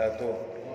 wabarakatuh.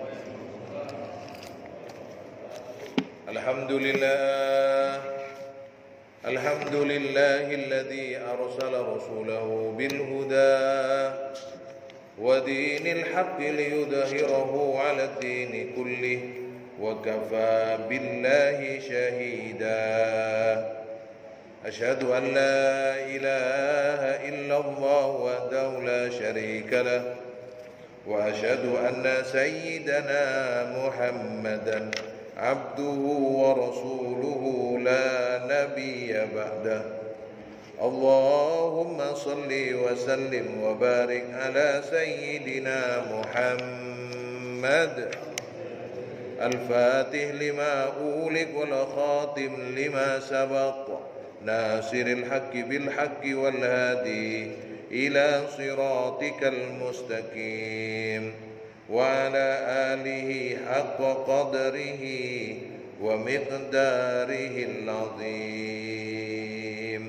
Alhamdulillahilladzi arsala rasulahu bil huda wa dinil haqqi liyudhhirahu 'alad dini kullih wa kafaa billahi shahida. Asyhadu an la ilaha illallah wahdahu la syarika lah wa asyhadu anna sayyidana Muhammadan abduhu wa rasuluhu la nabiyya ba'dah. Allahumma salli wa sallim wa barik ala sayyidina Muhammad al-fatih lima ulik wal khatim lima sabaq nasiril haqqi bil haqqi wal hadi ila siratikal mustaqim wa ala alihi haqqa qadrihi wa miqdarihi al-azim.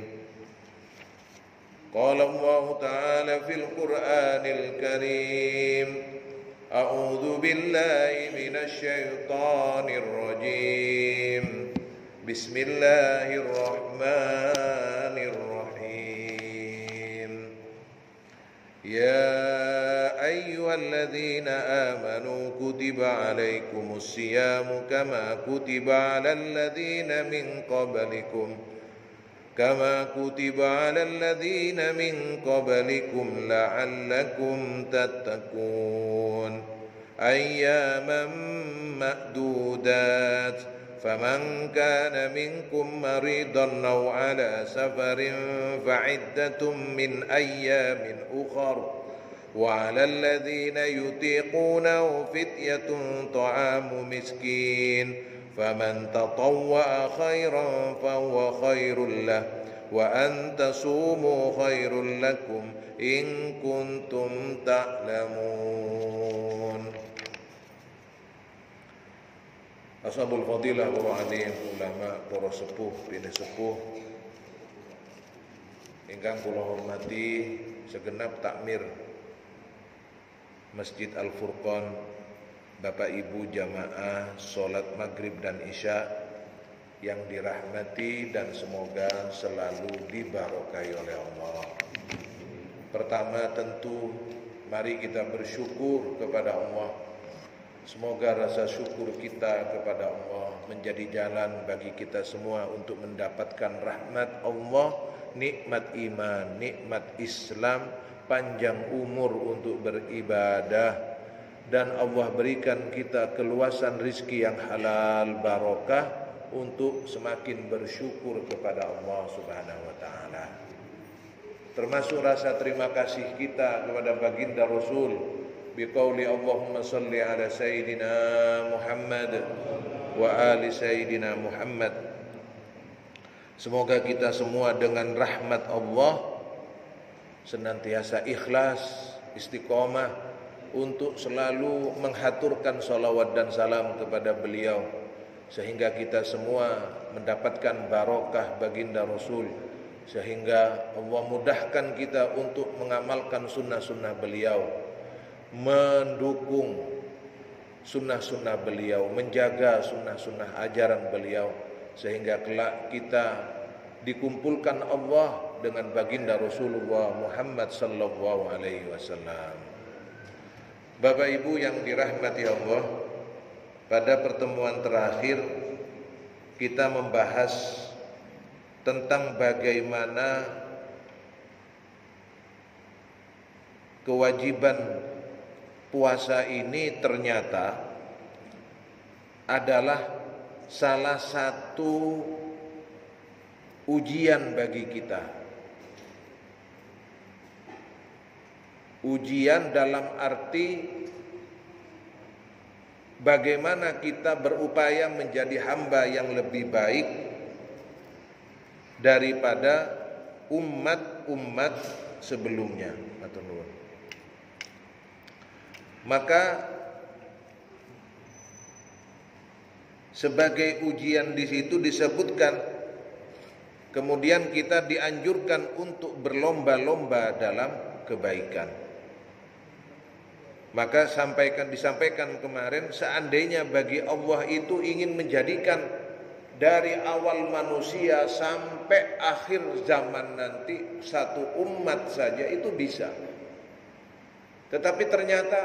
Qala Allah ta'ala fil Qur'anil Karim, a'udzu billahi minasy syaithanir rajim. Bismillahirrahmanirrahim. Ya ayyuhalladzina amanu kutiba alaikumus siyamu kama kutiba alal ladzina min qablikum la'allakum tattaqun. Ayyaman ma'dudat. فمن كان منكم مريضا أو على سفر فعدة من أيام أخر وعلى الذين يطيقونه فدية طعام مسكين فمن تطوع خيرا فهو خير له وأن تصوموا خير لكم إن كنتم تعلمون. Ashabul fadilah para alim, ulama, para sepuh, bini sepuh ingkang kula hormati segenap takmir Masjid Al-Furqan, Bapak Ibu jamaah salat maghrib dan isya yang dirahmati dan semoga selalu dibarokahi oleh Allah. Pertama tentu mari kita bersyukur kepada Allah. Semoga rasa syukur kita kepada Allah menjadi jalan bagi kita semua untuk mendapatkan rahmat Allah, nikmat iman, nikmat Islam, panjang umur untuk beribadah, dan Allah berikan kita keluasan rizki yang halal barokah untuk semakin bersyukur kepada Allah Subhanahu wa taala. Termasuk rasa terima kasih kita kepada baginda Rasul biqauli Allahumma salli ala sayyidina Muhammad wa ali sayyidina Muhammad. Semoga kita semua dengan rahmat Allah senantiasa ikhlas, istiqomah untuk selalu menghaturkan salawat dan salam kepada beliau, sehingga kita semua mendapatkan barokah baginda Rasul, sehingga Allah mudahkan kita untuk mengamalkan sunnah-sunnah beliau, mendukung sunnah-sunnah beliau, menjaga sunnah-sunnah ajaran beliau, sehingga kelak kita dikumpulkan Allah dengan baginda Rasulullah Muhammad sallallahu alaihi wasallam. Bapak Ibu yang dirahmati Allah, pada pertemuan terakhir kita membahas tentang bagaimana kewajiban puasa ini ternyata adalah salah satu ujian bagi kita. Ujian dalam arti bagaimana kita berupaya menjadi hamba yang lebih baik daripada umat-umat sebelumnya. Maka sebagai ujian di situ disebutkan, kemudian kita dianjurkan untuk berlomba-lomba dalam kebaikan. Maka disampaikan kemarin, seandainya bagi Allah itu ingin menjadikan dari awal manusia sampai akhir zaman nanti satu umat saja, itu bisa. Tetapi ternyata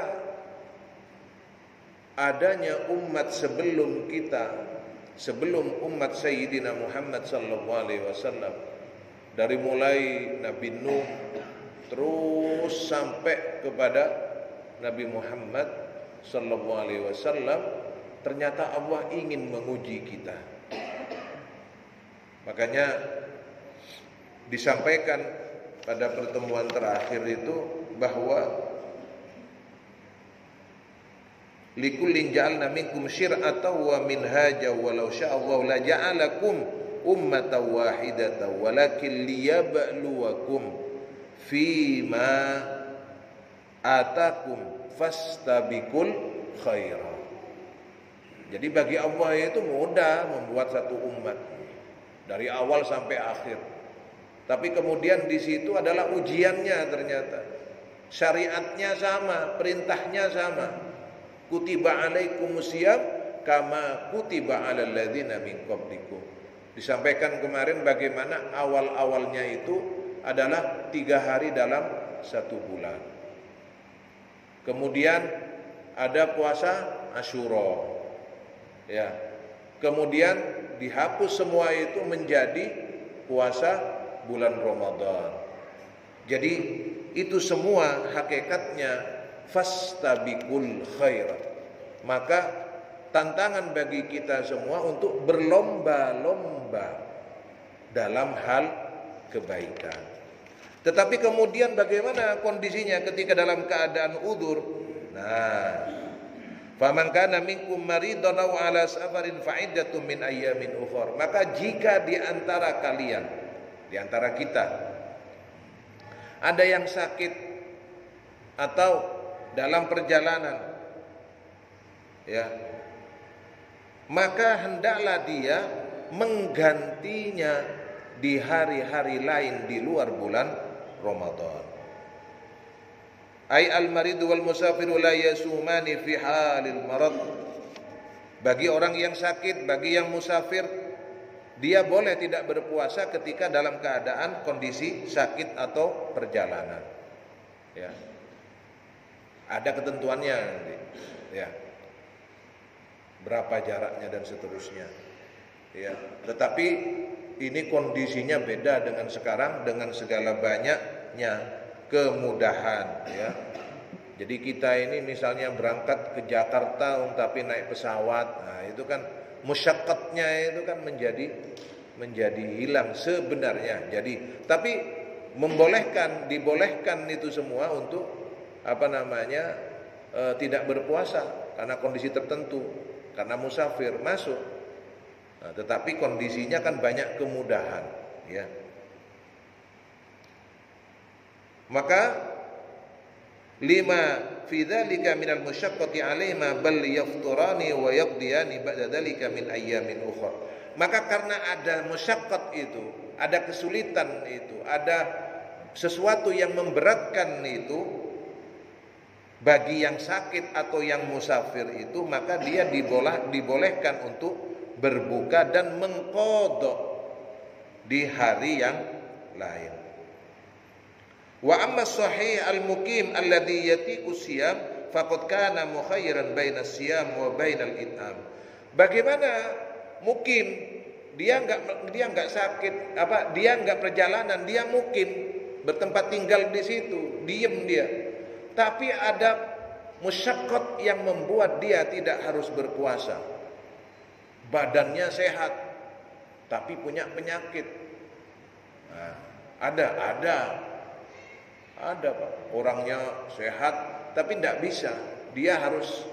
adanya umat sebelum kita, sebelum umat Sayyidina Muhammad sallallahu alaihi wasallam, dari mulai Nabi Nuh terus sampai kepada Nabi Muhammad sallallahu alaihi wasallam, ternyata Allah ingin menguji kita. Makanya disampaikan pada pertemuan terakhir itu bahwa likullin ja'alna minkum syir'atan wa minhaja walau sya'allahu la ja'alakum ummatan wahidatan walakin liyabluwakum fima atakum fastabikul khairat. Jadi bagi Allah itu mudah membuat satu umat dari awal sampai akhir. Tapi kemudian di situ adalah ujiannya, ternyata syariatnya sama, perintahnya sama. Kutiba alaikumusiyam kama kutiba alal ladzina min qablikum. Disampaikan kemarin bagaimana awal-awalnya itu adalah 3 hari dalam 1 bulan. Kemudian ada puasa Asyura, ya. Kemudian dihapus semua itu menjadi puasa bulan Ramadan. Jadi itu semua hakikatnya fastabikul khairat. Maka tantangan bagi kita semua untuk berlomba-lomba dalam hal kebaikan. Tetapi kemudian bagaimana kondisinya ketika dalam keadaan udzur? Nah, faman kana minkum maridun aw ala safarin fa iddatun min ayyamin ukhra. Maka jika di antara kalian, di antara kita ada yang sakit atau dalam perjalanan, ya, maka hendaklah dia menggantinya di hari-hari lain di luar bulan Ramadan. Ay al-maridu wal musafiru la yasumani fi halil marad. Bagi orang yang sakit, bagi yang musafir, dia boleh tidak berpuasa ketika dalam keadaan kondisi sakit atau perjalanan. Ya. Ada ketentuannya nanti. Ya. Berapa jaraknya dan seterusnya. Ya. Tetapi ini kondisinya beda dengan sekarang, dengan segala banyaknya kemudahan, ya. Jadi kita ini misalnya berangkat ke Jakarta tapi naik pesawat, nah itu kan musyaqqatnya itu kan menjadi hilang sebenarnya. Jadi tapi dibolehkan itu semua untuk tidak berpuasa karena kondisi tertentu, karena musafir masuk. Nah, tetapi kondisinya kan banyak kemudahan, ya. Maka lima fi dzalika minal musyaqqati alaihima bal yafturani wa yaqdiyani ba'da dzalika min ayyamin ukhra. Maka karena ada musyaqqat itu, ada kesulitan itu, ada sesuatu yang memberatkan itu bagi yang sakit atau yang musafir itu, maka dia dibolehkan untuk berbuka dan mengqadha di hari yang lain. Wa amma sahih al-muqim alladhi yatiqu siyam faqad kana mukhayyiran baina siyam wa baina al-it'am. Bagaimana mukim, dia enggak sakit, dia enggak perjalanan, dia mukim, bertempat tinggal di situ, diem dia. Tapi ada musyaqqat yang membuat dia tidak harus berpuasa. Badannya sehat tapi punya penyakit. Nah, ada Pak, orangnya sehat tapi tidak bisa, dia harus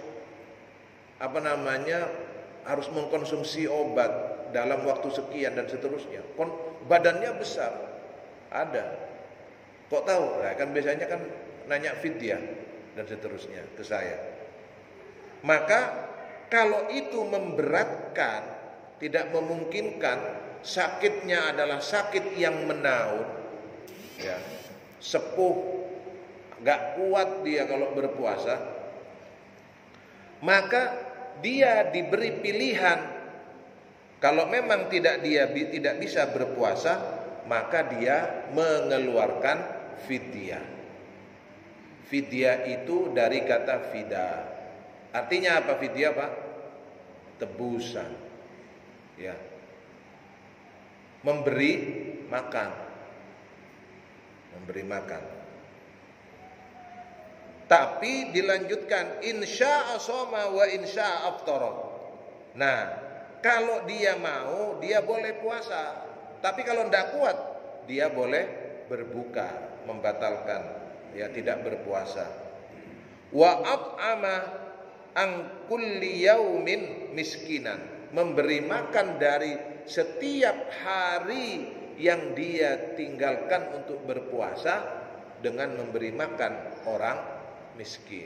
harus mengkonsumsi obat dalam waktu sekian dan seterusnya. Badannya besar, ada. Kok tahu? Nah, kan biasanya kan nanya fidyah dan seterusnya ke saya. Maka kalau itu memberatkan, tidak memungkinkan, sakitnya adalah sakit yang menaun, ya, sepuh, gak kuat dia kalau berpuasa, maka dia diberi pilihan. Kalau memang tidak bisa berpuasa, maka dia mengeluarkan fidyah. Fidyah itu dari kata fida. Artinya apa fidyah, Pak? Tebusan. Ya. Memberi makan. Memberi makan. Tapi dilanjutkan insya'a shoma wa insya'a aftara. Nah, kalau dia mau, dia boleh puasa. Tapi kalau tidak kuat, dia boleh berbuka, membatalkan, ya, tidak berpuasa. Wa at'ama an kulli yaumin miskinan, memberi makan dari setiap hari yang dia tinggalkan untuk berpuasa dengan memberi makan orang miskin.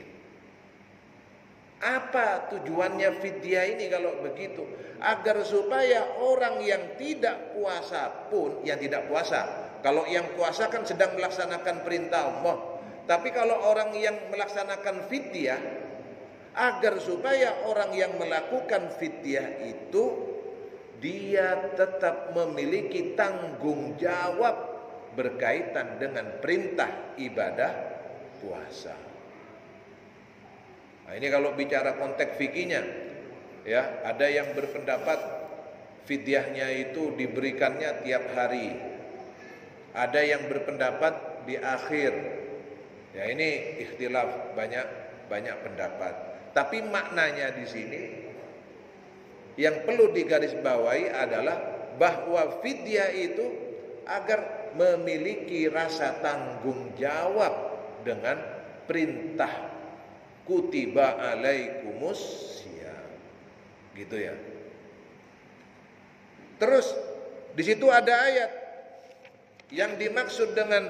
Apa tujuannya fidyah ini kalau begitu? Agar supaya orang yang tidak puasa pun, yang tidak puasa, kalau yang puasa kan sedang melaksanakan perintah Allah. Tapi kalau orang yang melaksanakan fidyah, agar supaya orang yang melakukan fidyah itu dia tetap memiliki tanggung jawab berkaitan dengan perintah ibadah puasa. Nah, ini kalau bicara konteks fikihnya, ya, ada yang berpendapat fidyahnya itu diberikannya tiap hari. Ada yang berpendapat di akhir. Ya, ini ikhtilaf, banyak pendapat. Tapi maknanya di sini yang perlu digarisbawahi adalah bahwa fidyah itu agar memiliki rasa tanggung jawab dengan perintah kutiba alaikumus syiyam, gitu ya. Terus di situ ada ayat yang dimaksud dengan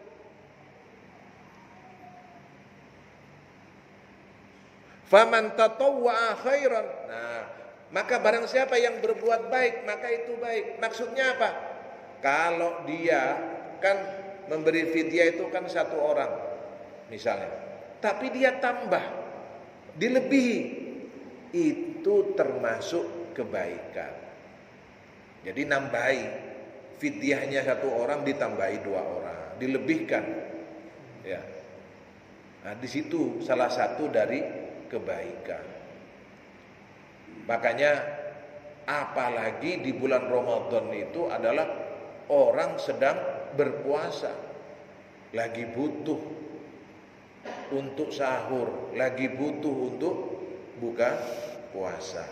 faman tatawwa'a khairan. Nah, maka barang siapa yang berbuat baik, maka itu baik. Maksudnya apa? Kalau dia kan memberi fidyah itu kan satu orang misalnya, tapi dia tambah, dilebihi, itu termasuk kebaikan. Jadi nambahi, fidyahnya satu orang ditambahi dua orang, dilebihkan, ya. Nah, di situ salah satu dari kebaikan. Makanya apalagi di bulan Ramadan itu adalah orang sedang berpuasa, lagi butuh untuk sahur, lagi butuh untuk buka puasa.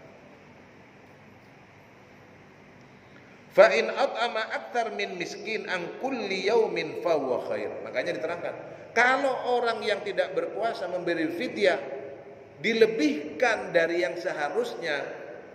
Fa in at'ama aktsar min miskin an kulli yaumin fa huwa khair. Makanya diterangkan, kalau orang yang tidak berpuasa memberi fidyah dilebihkan dari yang seharusnya,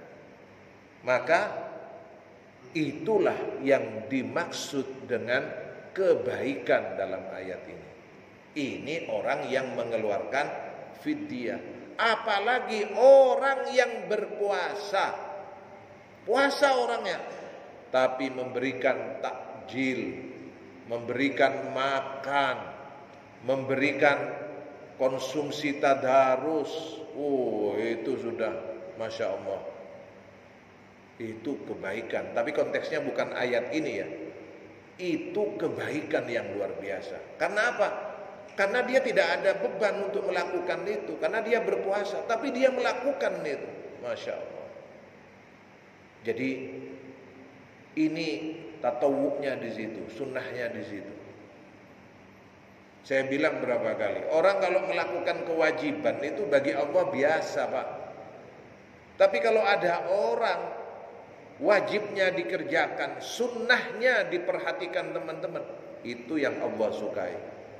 maka itulah yang dimaksud dengan kebaikan dalam ayat ini. Ini orang yang mengeluarkan fidyah. Apalagi orang yang berpuasa, puasa orangnya, tapi memberikan takjil, memberikan makan, memberikan konsumsi tadarus. Oh, itu sudah Masya Allah, itu kebaikan. Tapi konteksnya bukan ayat ini ya. Itu kebaikan yang luar biasa. Karena apa? Karena dia tidak ada beban untuk melakukan itu, karena dia berpuasa, tapi dia melakukan itu. Masya Allah. Jadi ini tatawuknya di situ, sunnahnya di situ. Saya bilang berapa kali, orang kalau melakukan kewajiban itu bagi Allah biasa, Pak. Tapi kalau ada orang wajibnya dikerjakan, sunnahnya diperhatikan teman-teman, itu yang Allah sukai.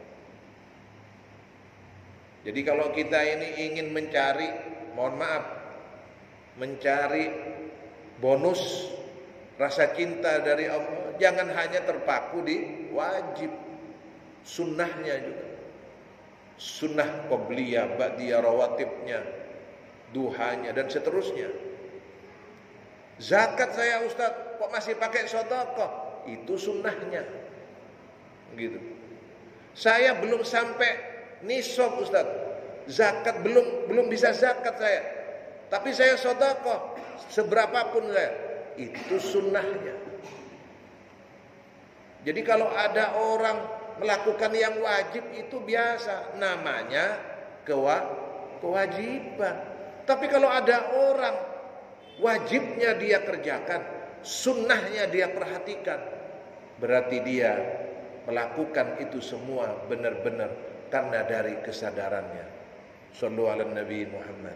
Jadi kalau kita ini ingin mencari, mohon maaf, mencari bonus rasa cinta dari Allah, jangan hanya terpaku di wajib, sunnahnya juga. Sunnah qobliyah, ba'diyah, rawatibnya, duhanya dan seterusnya. Zakat saya Ustaz kok masih pakai sedekah, itu sunnahnya. Gitu. Saya belum sampai nisab Ustaz, zakat belum bisa zakat saya. Tapi saya sedekah seberapapun saya. Itu sunnahnya. Jadi kalau ada orang melakukan yang wajib itu biasa, namanya kewajiban. Tapi kalau ada orang wajibnya dia kerjakan, sunnahnya dia perhatikan, berarti dia melakukan itu semua benar-benar karena dari kesadarannya. Shallu ala Nabi Muhammad.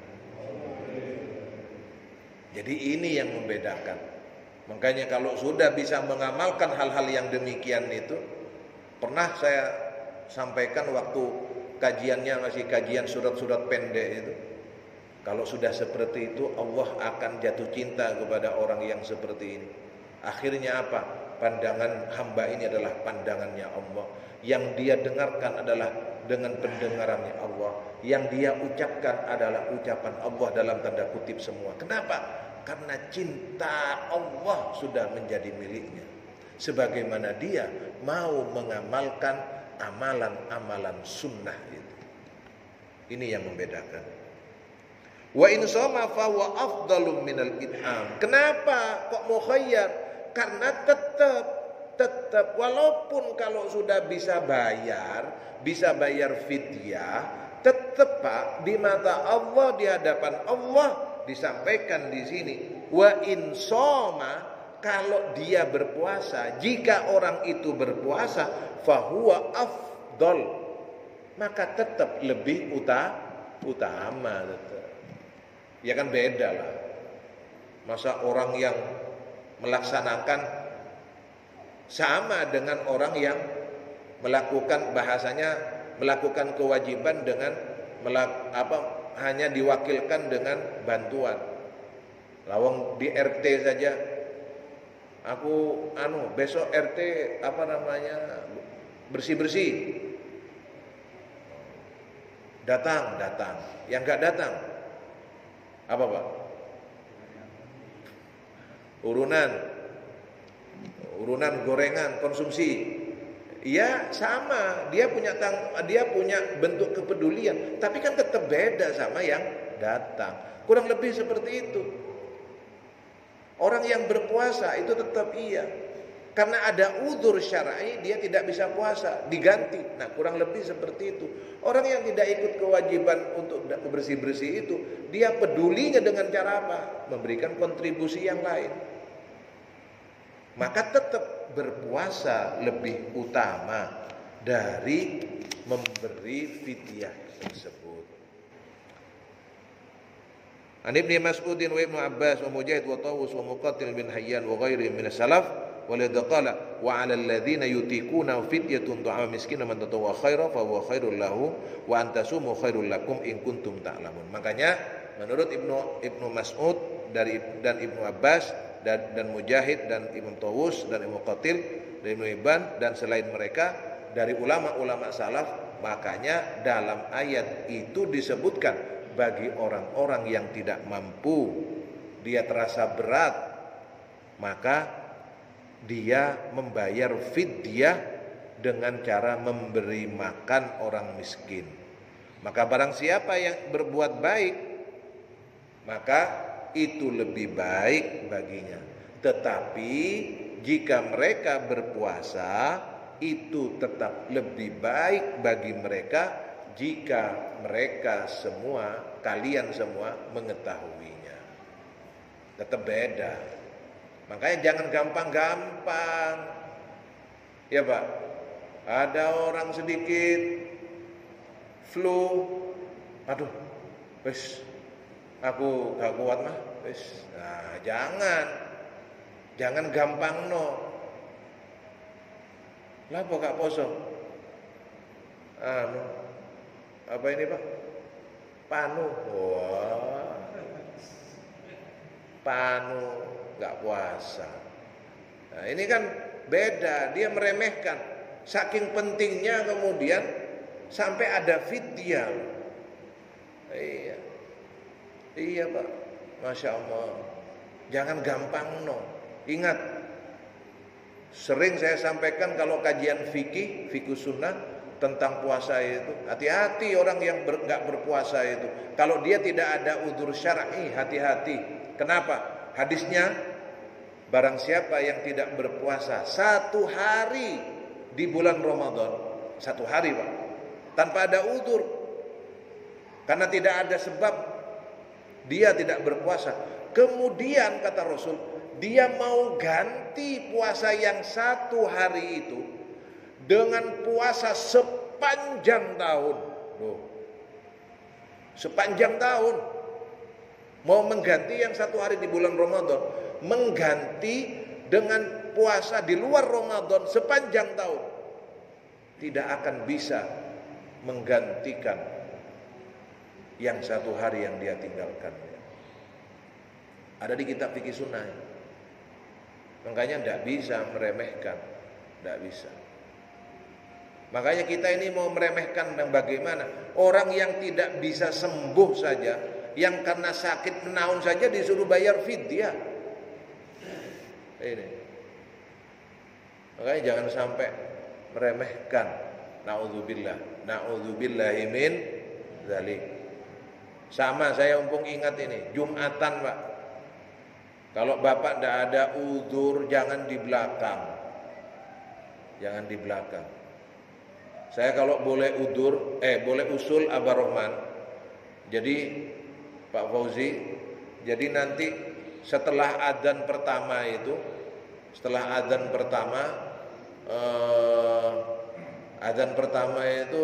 Jadi ini yang membedakan. Makanya kalau sudah bisa mengamalkan hal-hal yang demikian itu, pernah saya sampaikan waktu kajiannya masih kajian surat-surat pendek itu. Kalau sudah seperti itu, Allah akan jatuh cinta kepada orang yang seperti ini. Akhirnya apa? Pandangan hamba ini adalah pandangannya Allah. Yang dia dengarkan adalah dengan pendengarannya Allah. Yang dia ucapkan adalah ucapan Allah dalam tanda kutip semua. Kenapa? Karena cinta Allah sudah menjadi miliknya. Sebagaimana dia mau mengamalkan amalan-amalan sunnah itu. Ini yang membedakan. Wa in shoma fa huwa afdalum minal id'am. Kenapa kok mukhayyar? Karena tetap walaupun kalau sudah bisa bayar fidyah, tetap Pak di mata Allah, di hadapan Allah disampaikan di sini. Wa in shoma, kalau dia berpuasa, jika orang itu berpuasa, fa huwa afdal, maka tetap lebih utama tetap. Ya kan beda lah. Masa orang yang melaksanakan sama dengan orang yang melakukan, bahasanya melakukan kewajiban dengan hanya diwakilkan dengan bantuan. Lawang di RT saja, aku besok RT bersih-bersih. Datang. Yang enggak datang apa Pak? Urunan gorengan konsumsi. Ya sama, dia punya bentuk kepedulian, tapi kan tetap beda sama yang datang. Kurang lebih seperti itu. Orang yang berpuasa itu tetap iya, karena ada udzur syar'i dia tidak bisa puasa, diganti. Nah, kurang lebih seperti itu. Orang yang tidak ikut kewajiban untuk bersih-bersih itu, dia pedulinya dengan cara apa? Memberikan kontribusi yang lain. Maka tetap berpuasa lebih utama dari memberi fidyah tersebut. An Ibnu Mas'udin wa Ibnu Abbas wa Mujahid wa Tawus wa Muqatil bin Hayyan wa ghairihim min as-salaf walidha qala wa 'alal ladzina yutiquna fidyatun ta'am miskin man tatawwa khairan fa huwa khairul lahu wa antasumu khairul lakum in kuntum ta'lamun. Makanya menurut Ibnu Mas'ud dan Ibnu Abbas dan Mujahid dan Ibnu Tawus dan Ibnu Qatil dan Ibnu Hibban dan selain mereka dari ulama-ulama salaf, makanya dalam ayat itu disebutkan bagi orang-orang yang tidak mampu, dia terasa berat, maka dia membayar fidyah dengan cara memberi makan orang miskin. Maka barang siapa yang berbuat baik, maka itu lebih baik baginya. Tetapi jika mereka berpuasa, itu tetap lebih baik bagi mereka jika mereka semua, kalian semua mengetahuinya. Tetap beda. Makanya jangan gampang-gampang. Ya Pak, ada orang sedikit flu, aduh, wis aku gak kuat mah, wis. Nah, jangan gampang no. Lah kok gak poso? Apa ini Pak? Panu. Wah. Panu gak puasa. Nah, ini kan beda, dia meremehkan. Saking pentingnya kemudian sampai ada fidyah. Iya Pak, Masya Allah. Jangan gampang no. Ingat, sering saya sampaikan kalau kajian fikih sunnah, tentang puasa itu. Hati-hati orang yang nggak berpuasa itu. Kalau dia tidak ada udzur syar'i, hati-hati. Kenapa? Hadisnya, barang siapa yang tidak berpuasa 1 hari di bulan Ramadan, 1 hari Pak, tanpa ada udzur, karena tidak ada sebab, dia tidak berpuasa. Kemudian kata Rasul, dia mau ganti puasa yang 1 hari itu dengan puasa sepanjang tahun. Loh, sepanjang tahun. Mau mengganti yang 1 hari di bulan Ramadan, mengganti dengan puasa di luar Ramadan sepanjang tahun, tidak akan bisa menggantikan yang 1 hari yang dia tinggalkan. Ada di kitab fikih sunnah. Makanya tidak bisa meremehkan, tidak bisa. Makanya kita ini mau meremehkan dan bagaimana? Orang yang tidak bisa sembuh saja, yang karena sakit menaun saja disuruh bayar fidyah. Ini. Makanya jangan sampai meremehkan. Na'udzubillah, na'udzubillahi min dzalik. Sama, saya mumpung ingat ini, Jumatan Pak. Kalau Bapak tidak ada udzur, jangan di belakang. Jangan di belakang. Saya kalau boleh boleh usul Abah Rahman. Jadi Pak Fauzi, jadi nanti setelah adzan pertama itu, adzan pertama itu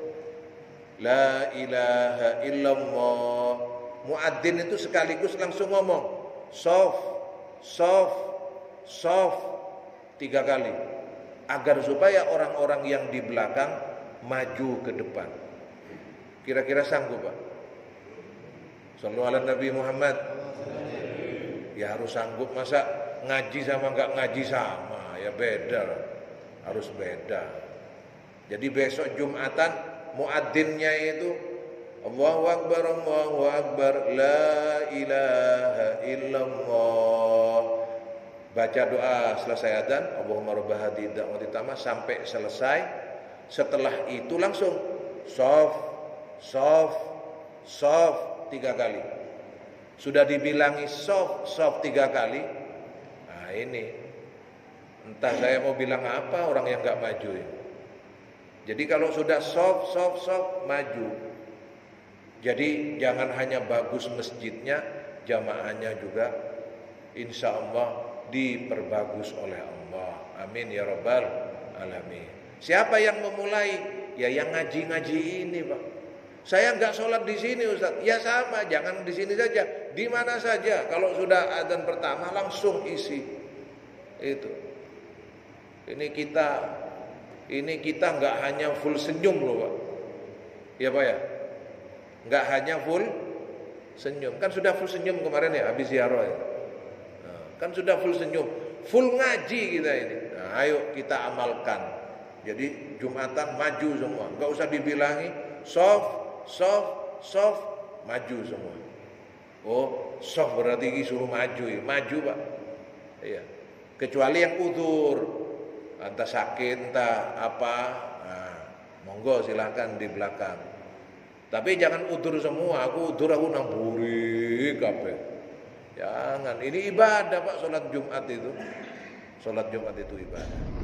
la ilaha illallah. Muadzin itu sekaligus langsung ngomong sof, sof, sof 3 kali, agar supaya orang-orang yang di belakang maju ke depan. Kira-kira sanggup Pak? Shallu ala Nabi Muhammad. Ya harus sanggup, masa ngaji sama nggak ngaji sama, ya beda, harus beda. Jadi besok Jumatan muadzinnya itu Allahu Akbar, Allahu Akbar, la ilaha illallah. Baca doa selesai adzan, Allahumma rabb hadhihi da'wati tammah, sampai selesai. Setelah itu langsung shaf, shaf, shaf 3 kali. Sudah dibilangi shaf, shaf 3 kali. Nah ini, entah saya mau bilang apa orang yang nggak maju ini. Jadi kalau sudah shaf, shaf, shaf, maju. Jadi jangan hanya bagus masjidnya, jamaahnya juga insya Allah diperbagus oleh Allah. Amin ya rabbal alamin. Siapa yang memulai? Ya yang ngaji-ngaji ini Pak. Saya nggak sholat di sini Ustaz. Ya sama, jangan di sini saja, di mana saja. Kalau sudah adzan pertama langsung isi. Itu. Ini kita nggak hanya full senyum loh Pak. Ya Pak ya. Nggak hanya full senyum. Kan sudah full senyum kemarin ya habis ziarah ya. Nah, kan sudah full senyum, full ngaji kita ini. Nah, ayo kita amalkan. Jadi Jumatan maju semua, nggak usah dibilangi soft, soft, soft, maju semua. Oh, soft berarti suruh maju ya, maju Pak. Iya. Kecuali yang udzur, entah sakit, entah apa, nah, monggo silahkan di belakang. Tapi jangan udzur semua, aku namburi kabeh. Jangan, ini ibadah Pak, sholat Jumat itu. Sholat Jumat itu ibadah.